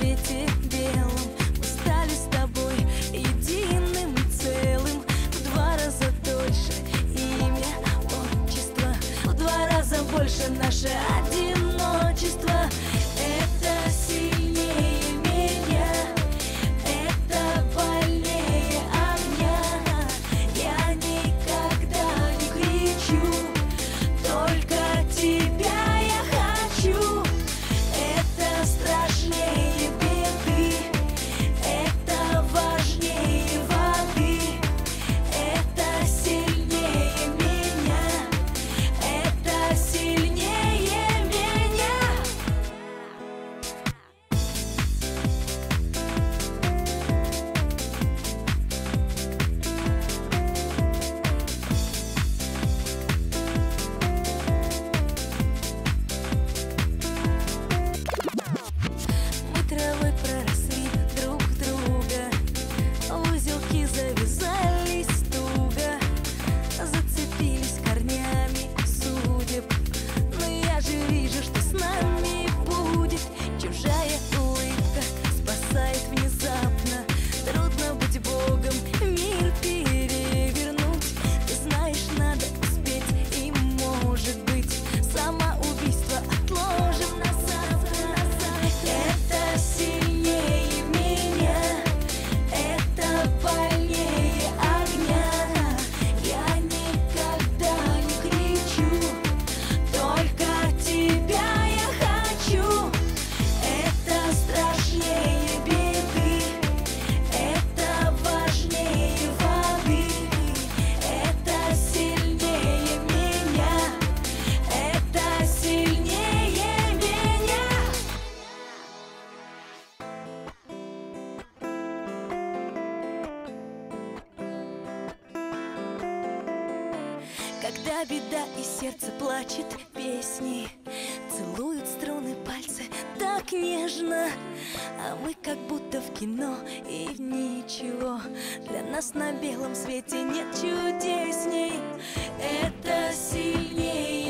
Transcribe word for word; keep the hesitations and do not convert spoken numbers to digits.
свете белом. Мы стали с тобой единым и целым. В два раза дольше имя, отчество, в два раза больше наше одиночество. Это сильнее меня, это больнее огня. Я никогда не кричу, только тебя я хочу. Это страшнее беды, это важнее воды. Это сильнее меня, это сильнее меня. Мы травой проросли друг друга, узелки завязались туго, зацепились корнями судеб. Но я же вижу, что с нами будет. Чужая улыбка спасает внезапно. Трудно быть Богом, мир перевернуть. Ты знаешь, надо успеть, и может быть самоубийство отложим на завтра, на завтра. Это сильнее меня, это больнее огня. Я никогда не кричу, только тебя я хочу. Это страшнее беды, это важнее воды. Это сильнее меня, это сильнее меня. Когда беда и сердце плачет песни, целуют струны пальцы так нежно. А мы как будто в кино, и ничего для нас на белом свете нет чудесней. Это сильнее